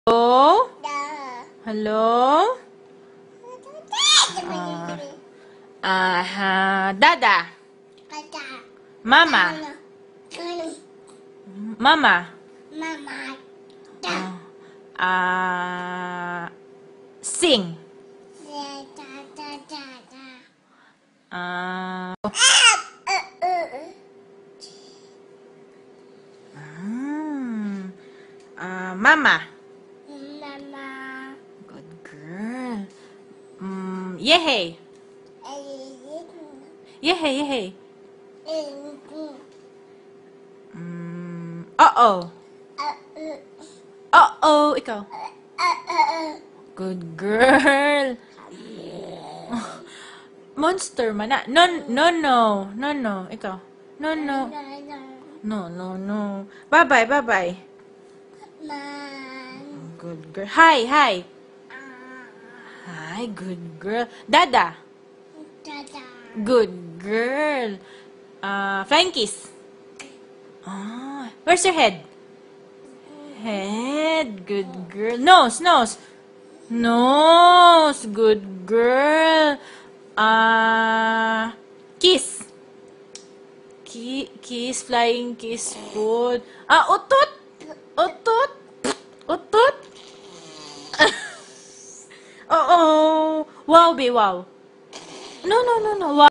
Hello? Hello? Dada. Mama. Mama. Sing. Mama. Good girl. Yehey. Yehey, yehey. Uh-oh. Uh-oh, ikaw. Good girl. Monster man na. No, no, no. No, no. Ikaw. No, no. No, no, no. Bye-bye, bye-bye. Good girl. Hi, hi. Hi, good girl. Dada. Good girl. Flying kiss. Where's your head? Head. Good girl. Nose, nose. Nose. Good girl. Kiss. Kiss, flying kiss, food. Utot. Utot. Utot. Oh, wow, be wow. No, no, no, no. Wow.